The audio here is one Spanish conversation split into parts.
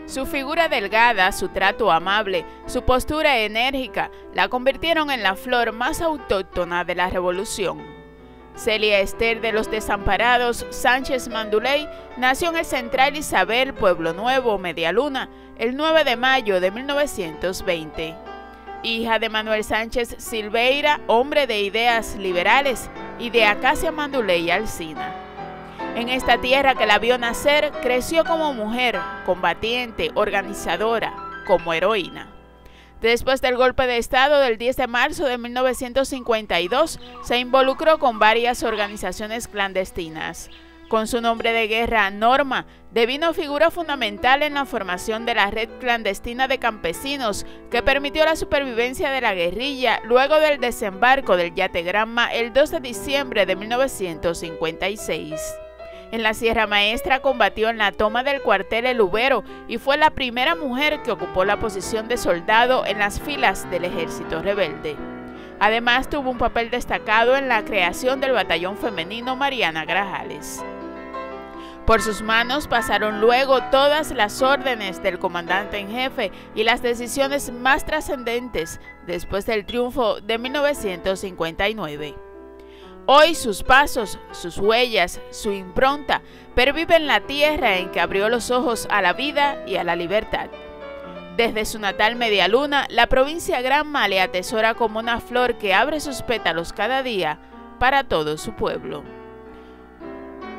Su figura delgada, su trato amable, su postura enérgica la convirtieron en la flor más autóctona de la Revolución. Celia Esther de los Desamparados Sánchez Manduley nació en el Central Isabel, Pueblo Nuevo, Medialuna, el 9 de mayo de 1920. Hija de Manuel Sánchez Silveira, hombre de ideas liberales, y de Acacia Manduley Alsina. En esta tierra que la vio nacer, creció como mujer, combatiente, organizadora, como heroína. Después del golpe de Estado del 10 de marzo de 1952, se involucró con varias organizaciones clandestinas. Con su nombre de guerra, Norma, devino figura fundamental en la formación de la red clandestina de campesinos que permitió la supervivencia de la guerrilla luego del desembarco del yate Granma el 2 de diciembre de 1956. En la Sierra Maestra combatió en la toma del cuartel El Ubero y fue la primera mujer que ocupó la posición de soldado en las filas del ejército rebelde. Además, tuvo un papel destacado en la creación del batallón femenino Mariana Grajales. Por sus manos pasaron luego todas las órdenes del comandante en jefe y las decisiones más trascendentes después del triunfo de 1959. Hoy sus pasos, sus huellas, su impronta perviven en la tierra en que abrió los ojos a la vida y a la libertad. Desde su natal Medialuna, la provincia Granma le atesora como una flor que abre sus pétalos cada día para todo su pueblo.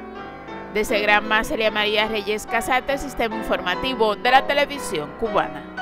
Desde Granma, Celia María Reyes Casate, Sistema Informativo de la Televisión Cubana.